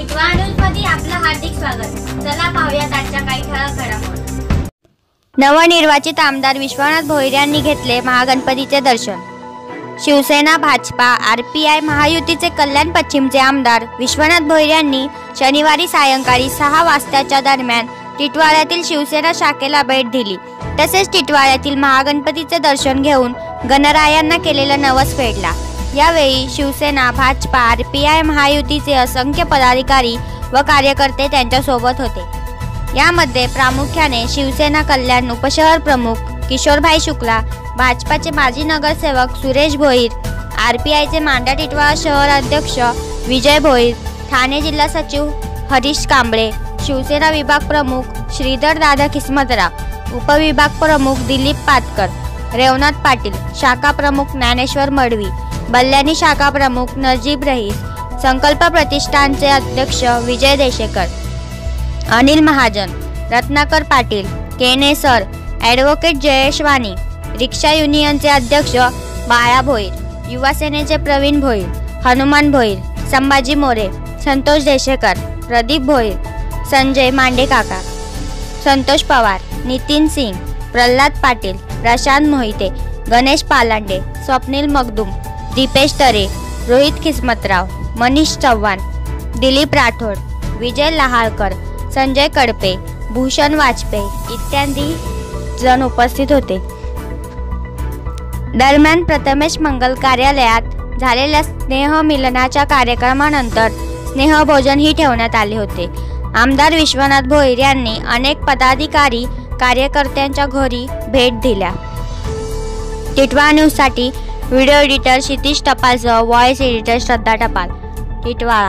टिटवाळा न्यूजमध्ये आपलं हार्दिक स्वागत। चला पाहूयात आजच्या काही ठळक घडामोडी। नवनिर्वाचित आमदार विश्वनाथ भोईर यांनी घेतले महागणपतीचे दर्शन। शिवसेना, भाजपा, आरपीआय महायुतीचे कल्याण पश्चिमचे आमदार विश्वनाथ भोईर यांनी शनिवारी सायंकाळी 6 वाजताच्या दरम्यान टिटवाळ्यातील शिवसेना शाखेला भेट दिली। तसेच टिटवाळ्यातील महागणपतीचे दर्शन घेऊन गणरायांना केलेला नवस फेडला। यावेळी शिवसेना, भाजपा, आरपीआय महायुतीचे असंख्य पदाधिकारी व कार्यकर्ते त्यांच्या सोबत होते। यामध्ये प्रामुख्याने शिवसेना कल्याण उपशहर प्रमुख किशोरभाई शुक्ला, भाजपाचे माजी नगरसेवक सुरेश भोईर, आरपीआयचे मांडा टिटवाळा शहर अध्यक्ष विजय भोईर, ठाणे जिल्हा सचिव हरीश कांबळे, शिवसेना विभाग प्रमुख श्रीधर दादा किस्मतराव, उपविभाग प्रमुख दिलीप पातकर, रेवनाथ पाटील, शाखा प्रमुख ज्ञानेश्वर मडवी, बल्ल्याणी शाखा प्रमुख नजीब रईस, संकल्प प्रतिष्ठानचे अध्यक्ष विजय देशेकर, Anil Mahajan, Ratnakar Patil, Kene sir, advocate Jayesh Wani, rickshaw युनियनचे अध्यक्ष बाळा भोईर, युवा सेनेचे प्रवीण भोईर, हनुमान भोईर, संभाजी मोरे, संतोष देशेकर, प्रदीप भोईर, संजय मांडेकाका, संतोष पवार, नितीन सिंग, प्रल्हाद पाटील, प्रशांत मोहिते, गणेश पालांडे, स्वप्नील मगदूम, दीपेश तरे, रोहित किस्मतराव, मनीष चव्हाण, दिलीप राठोड, विजय लहाळकर, संजय कडपे, भूषण वाजपेयी इत्यादी जण उपस्थित होते। दरम्यान प्रथमेश मंगल कार्यालयात झालेल्या स्नेह मिलनाच्या कार्यक्रमानंतर स्नेहभोजन ही ठेवण्यात आले होते। आमदार विश्वनाथ भोईर यांनी अनेक पदाधिकारी कार्यकर्त्यांच्या घरी भेट दिल्या। टिटवाळा न्यूजसाठी व्हिडिओ एडिटर क्षितिज टपालसह व्हॉइस एडिटर श्रद्धा टपाल, टिटवाळा।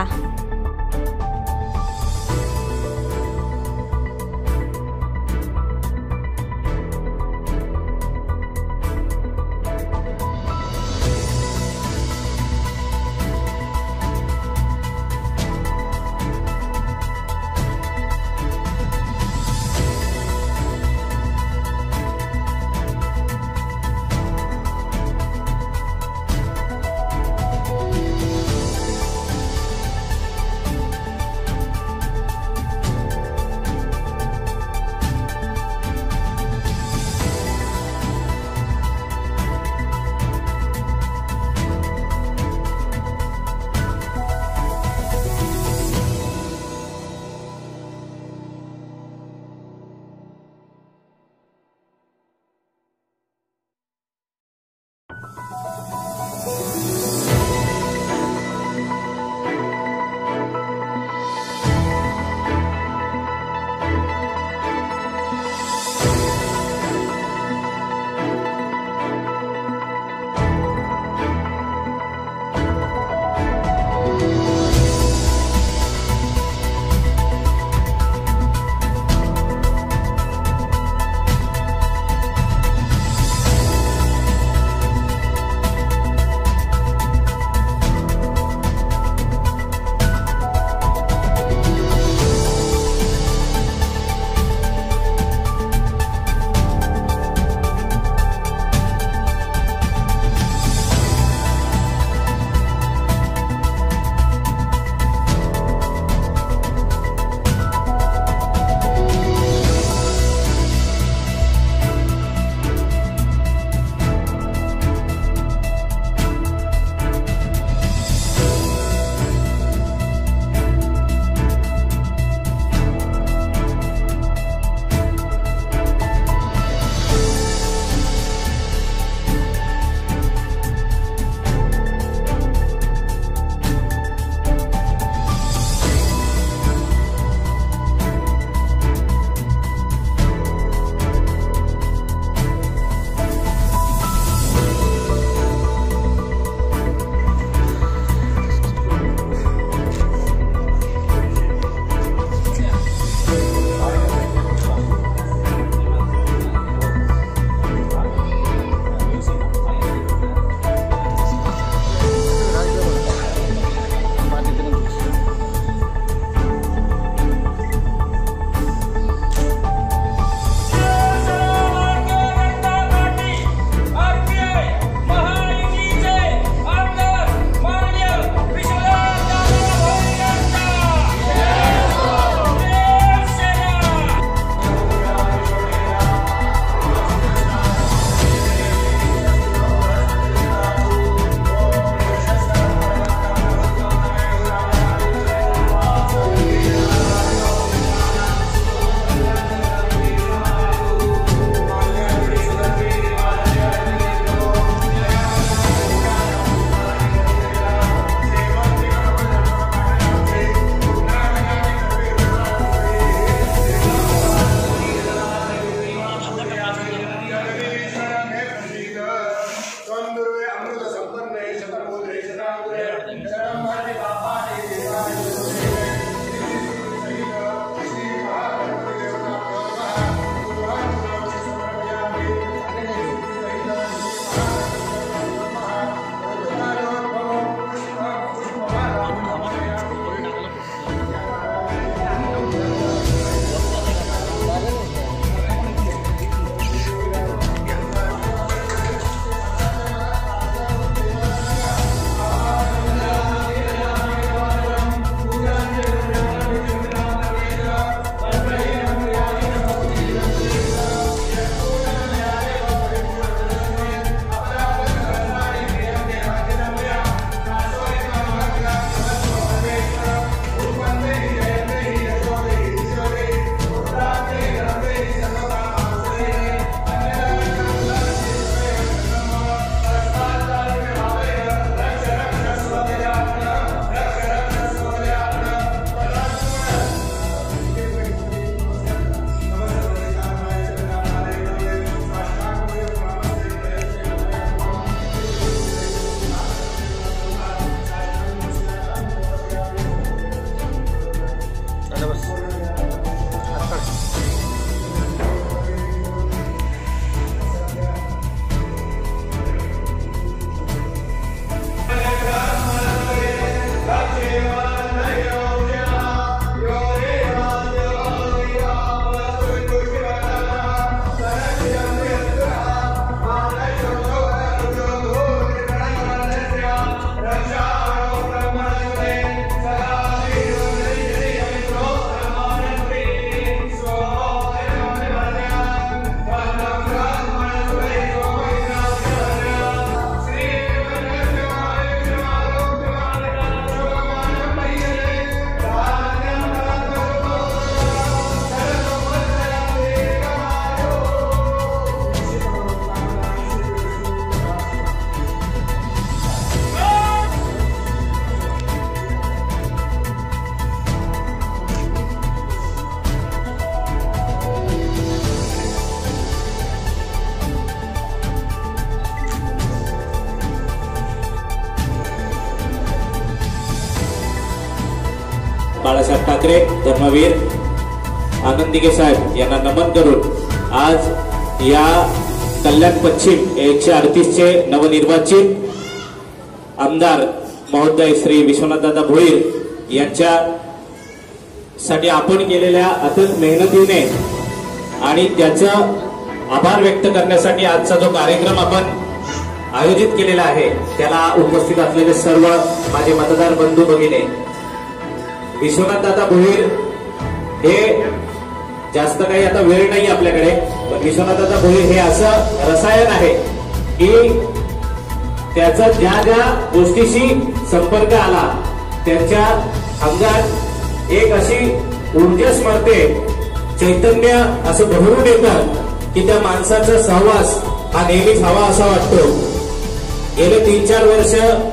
ठाकरे धर्मवीर आनंदिके साहेब यांना नमन करून आज या कल्याण पश्चिम 138 चे नवनिर्वाचित आमदार महोदय श्री विश्वनाथदादा भोईर यांच्या साठी आपण केलेल्या अथक मेहनतीने आणि त्याचं आभार व्यक्त करण्यासाठी आजचा जो कार्यक्रम आपण आयोजित केलेला आहे त्याला उपस्थित असलेले सर्व माझे मतदार बंधू भगिनी, विश्वनाथदादा भोईर हे जास्त काही आता वेळ नाही आपल्याकडे, पण विश्वनाथदादा भोईर हे असं रसायन आहे की त्याचा ज्या ज्या गोष्टीशी संपर्क आला त्यांच्या अंगात एक अशी ऊर्जा स्मरते, चैतन्य असं भरून येतं की त्या माणसाचा सहवास हा नेहमीच हवा असा वाटतो. गेले 3-4 वर्ष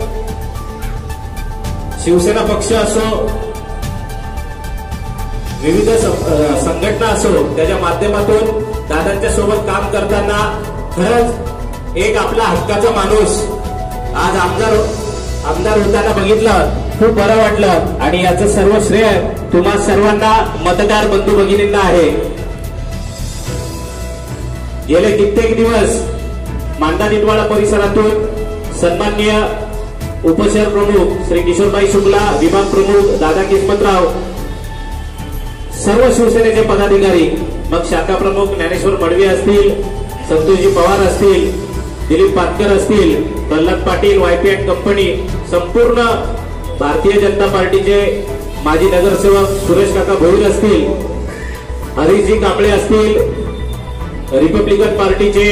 शिवसेना पक्ष असो, विविध संघटना असो, त्याच्या माध्यमातून दादांच्या सोबत काम करताना खरंच एक आपला हक्काचा माणूस आज आमदार होताना बघितलं, खूप बरं वाटलं. आणि याचं सर्व श्रेय तुम्हा सर्वांना मतदार बंधू भगिनींना आहे. गेले कित्येक दिवस मांडा निटवाळा परिसरातून सन्माननीय उपशहर प्रमुख श्री किशोरभाई शुक्ला, विभाग प्रमुख दादा किस्मतराव, सर्व शिवसेनेचे पदाधिकारी, मग शाखा प्रमुख ज्ञानेश्वर मडवी असतील, संतोषजी पवार असतील, दिलीप पाटकर असतील, Pralhad Patil, YP and company, संपूर्ण भारतीय जनता पार्टीचे माजी नगरसेवक सुरेश काका भोईर असतील, हरीशजी कांबळे असतील, रिपब्लिकन पार्टीचे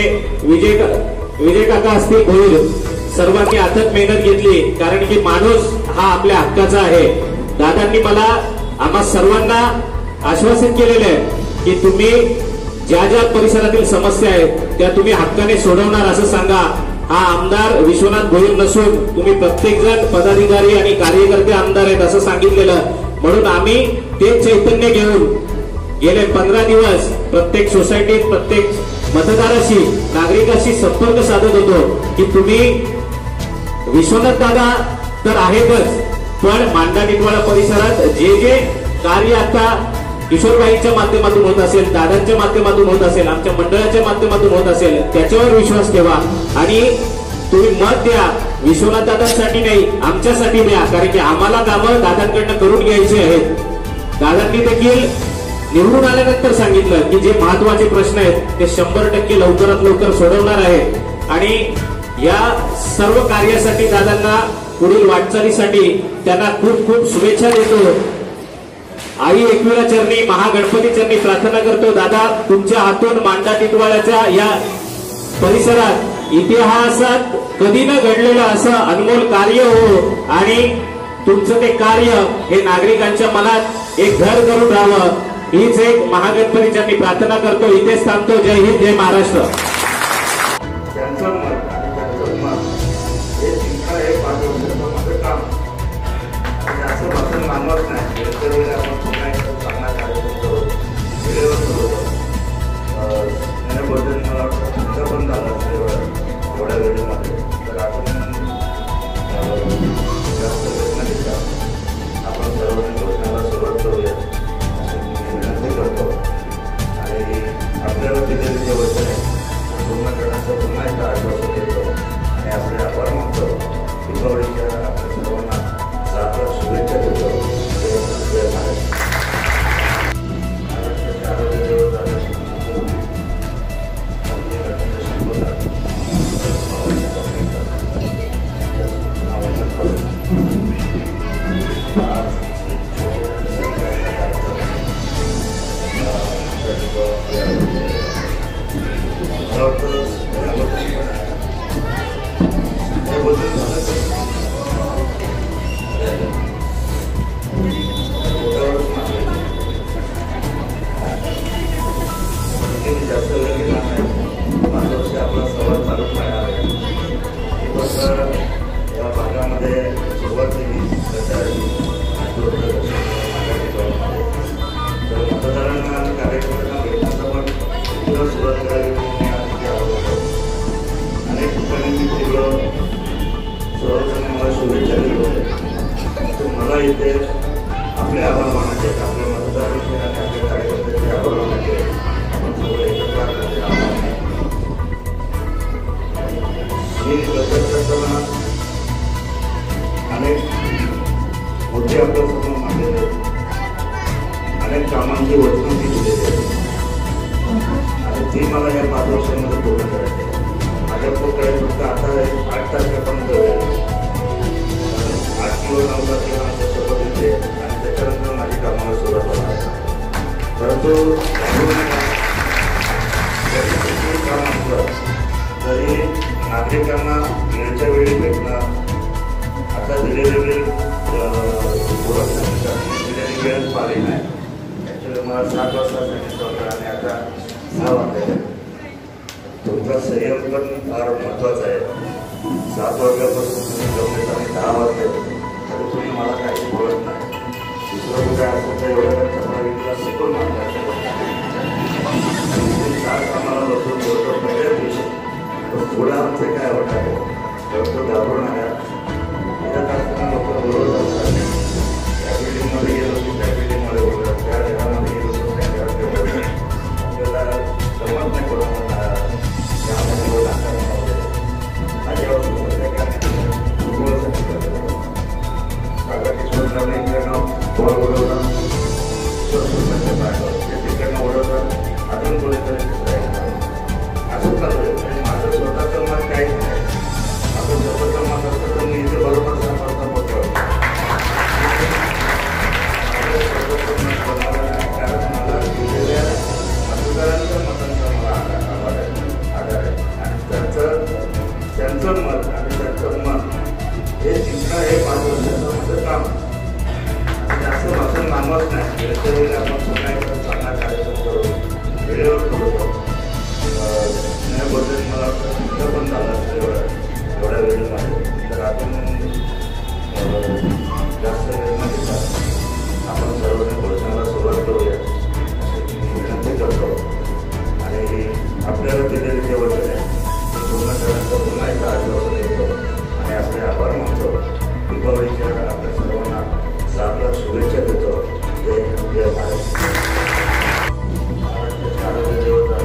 विजय काका असतील भोईर, सर्वांनी अथक मेहनत घेतली. कारण की माणूस हा आपल्या हक्काचा आहे. दादांनी मला आम्हा सर्वांना आश्वासित केलेले आहे की तुम्ही ज्या ज्या परिसरातील समस्या आहेत त्या तुम्ही हक्काने सोडवणार असं सांगा. हा आमदार विश्वनाथ भोईर नसून तुम्ही प्रत्येक जण पदाधिकारी आणि कार्यकर्ते आमदार आहेत असं सांगितलेलं. म्हणून आम्ही ते चैतन्य घेऊन गेले 15 दिवस प्रत्येक सोसायटीत, प्रत्येक मतदाराशी, नागरिकाशी संपर्क साधत होतो की तुम्ही विश्वनाथ दादा तर आहेतच, पण मांडा निटवाळा परिसरात जे जे कार्य आता किशोरबाईंच्या माध्यमातून होत असेल, दादांच्या माध्यमातून होत असेल, आमच्या मंडळाच्या माध्यमातून होत असेल, त्याच्यावर विश्वास ठेवा आणि तुम्ही मत द्या. विश्वनाथ दादांसाठी नाही, आमच्यासाठी द्या. कारण की आम्हाला कामं दादांकडनं करून घ्यायची आहेत. दादांनी देखील निवडून आल्यानंतर सांगितलं की जे महत्वाचे प्रश्न आहेत ते 100% लवकरात लवकर सोडवणार आहे. आणि या सर्व कार्यासाठी दादांना पुढील वाटचालीसाठी त्यांना खूप खूप शुभेच्छा देतो. आई एकविरा चरणी, महागणपती चरणी प्रार्थना करतो, दादा तुमच्या हातून मांडा टिटवाळ्याच्या या परिसरात इतिहासात कधी न घडलेलं असं अनमोल कार्य हो आणि तुमचं ते कार्य हे नागरिकांच्या मनात एक घर करून राहावं, हीच एक महागणपती चरणी प्रार्थना करतो. इथेच थांबतो. जय हिंद, जय महाराष्ट्र. इथे आपले आभार मानायचे ती मला या 5 वर्षांमध्ये पूर्ण करायची आहे. माझ्याकडे फक्त आता 8 तारखेपर्यंत वेळ आहे. 8 किलो 9 तारखेला आमच्यासोबत येते आणि त्याच्यानंतर माझी कामाला सुरुवात होणार आहे. परंतु काम असलं तरी नागरिकांना वेळच्या वेळी भेटणं, आता दिलेली वेळ दिलेली वेळच पाळली नाही. ॲक्च्युली मला 7 वाजता सांगितलं होतं आणि आता 6 वाजता. तुमचा संयम पण फार महत्त्वाचा आहे. 7 वाजल्यापासून तुम्ही जमले आणि 10 वाजले तरी तुम्ही मला काही बोलत नाही. दुसरं काय असेल तर एवढ्या चपळा शिकून मागणार आम्हाला बसून बोलतो पहिल्याच दिवशी पुढं आमचे काय होणार आहे तो घाबरून आल्या. त्याच्यात असताना लोक बोलत असतात. त्या बिल्डिंगमध्ये गेलो की त्या बिल्डिंगमध्ये बोलतात, त्या घरामध्ये गेलो तर त्या घरात बोलतात. आपल्याला जमत नाही कोणाला त्यामध्ये बोलतात माझ्यावर बॉल बोलवला तिकडनं ओढवलं अजून कोणीतरी असं चालू आहे. माझं स्वतःचं मत काहीच नाही. माझं स्वतःचं मत असतं तर मी इथे बरोबर 6 वाजता पोहोचवलं. कारण मला दिलेल्या मतदारांच्या मतांचा मला आधार आहे आणि त्यांचं मत आणि त्यांचं मत हे जिंकणं हे 5 वर्षाचं माझं काम. जास्त भाषण मागवत नाही. वेळच्या वेळी आपण पुन्हा एकदा चांगला कार्यक्रम करू, वेळेवर करू. याबद्दल मला वाटतं पण झालं असतं एवढ्या वेळेमध्ये. तर आपण जास्त वेळ न घेता आपण सर्वांनी भोजनाला सुरुवात करूया अशी मी विनंती करतो. आणि आपल्याला दिलेले जे वचन आहे ते पूर्ण करण्याचं पुन्हा एकदा आश्वासन देतो आणि आपले आभार मानतो. दीपावलीच्या आपल्या सर्वांना 7 लाख शुभेच्छा देतो. जय भारत. आरोग्य देवता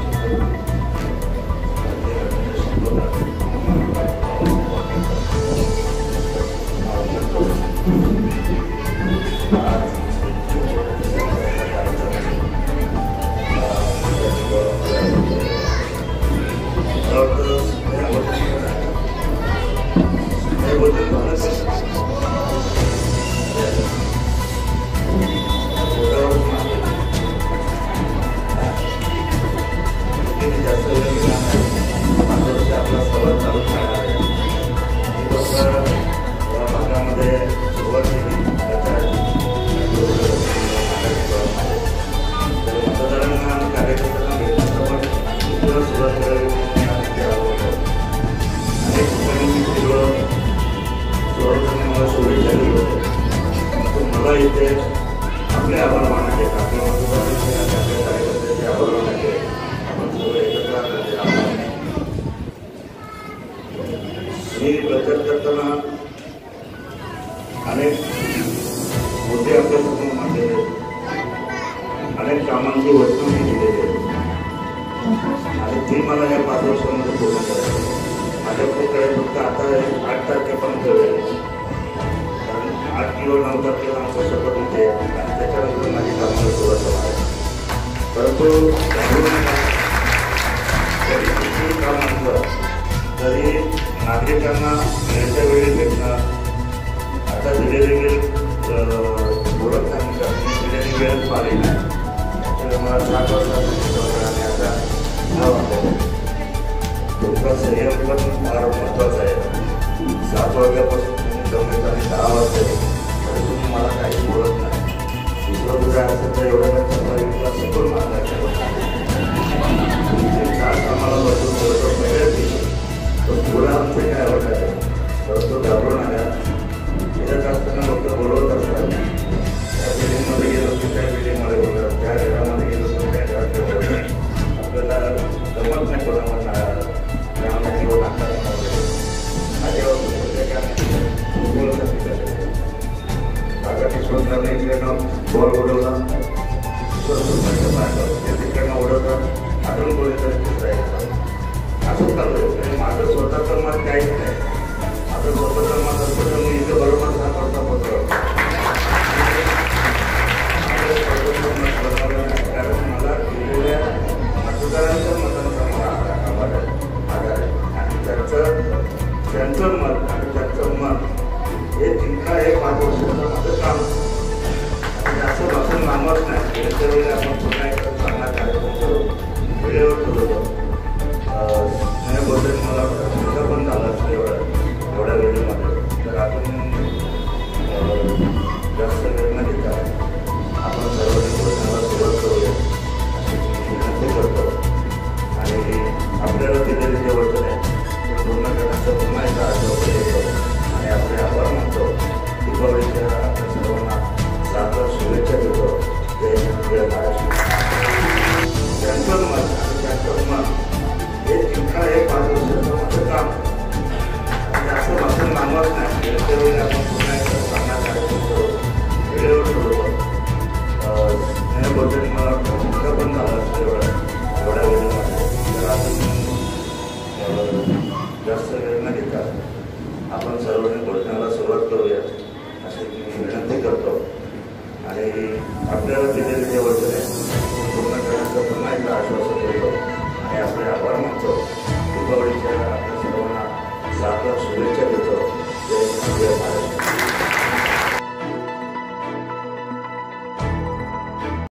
मला इथे आपले आभार मानायचे, आपल्या मतदारांचे कार्यकर्त्यांचे आभार मानायचे. आपण सगळे एकत्र मी प्रचार करताना अनेक मुद्दे आपल्यासमोर मांडलेले, अनेक कामांची वचनं मी दिलेली आणि ती मला या 5 वर्षांमध्ये पूर्ण करायची. माझ्याकडे फक्त आता 8 तारखेपर्यंत वेळ आहे. 8 किलो 9 तारखेला आमच्या सोबत होते आणि त्याच्यानंतर माझी कामाला सुरुवात होणार आहे. परंतु किती काम असलं तरी नागरिकांना वेळच्या वेळी भेटणं, आता दिलेली वेळ बोलत नाही का दिलेली वेळ पाळली नाही. त्याच्यामुळे मला 7 वाजता सांगितलं आणि आता 6 वाजता. तुमचा संयम पण फार महत्त्वाचा आहे. 7 वाजल्यापासून जमले आणि 10 वाजता तरी तुम्ही मला काही बोलत नाही. दुसरं कुठे असेल तर एवढ्या शिकून मागायचं आम्हाला बसून बोलतो पहिल्याच दिवशी तर पुढं आमचे काय होणार आहे परंतु घाबरून आल्या. त्याच्यात असताना लोक बोलवत असतात. त्या बिल्डिंगमध्ये गेलो की त्या बिल्डिंगमध्ये बोलतात, त्या घरामध्ये गेलो तर त्या घरात बोलतात. आपल्याला जमत नाही कोणाला ग्रामाची व नाकारांना वगैरे माझ्यावर दादा किशोररावने इकडनं बॉल उडवला, तिकडनं उडवतात अजून कोणीतरी दुसरा असं चालू आहे. माझं स्वतःचं मत काहीच नाही. माझं स्वतःचं मत असतं तर मी इथे बरोबर 6 वाजता पोहोचवलं. कारण मला दिलेल्या मतदारांच्या जास्त वेळ न घेता आपण सर्वांनी भोजनाला सुरुवात करूया अशी मी विनंती करतो आणि आपल्याला दिलेले जे वचन आहे पूर्ण करण्याचं पुन्हा एकदा आश्वासन देतो आणि आपले आभार मानतो. दीपावलीच्या आपल्या सर्वांना लाख शुभेच्छा.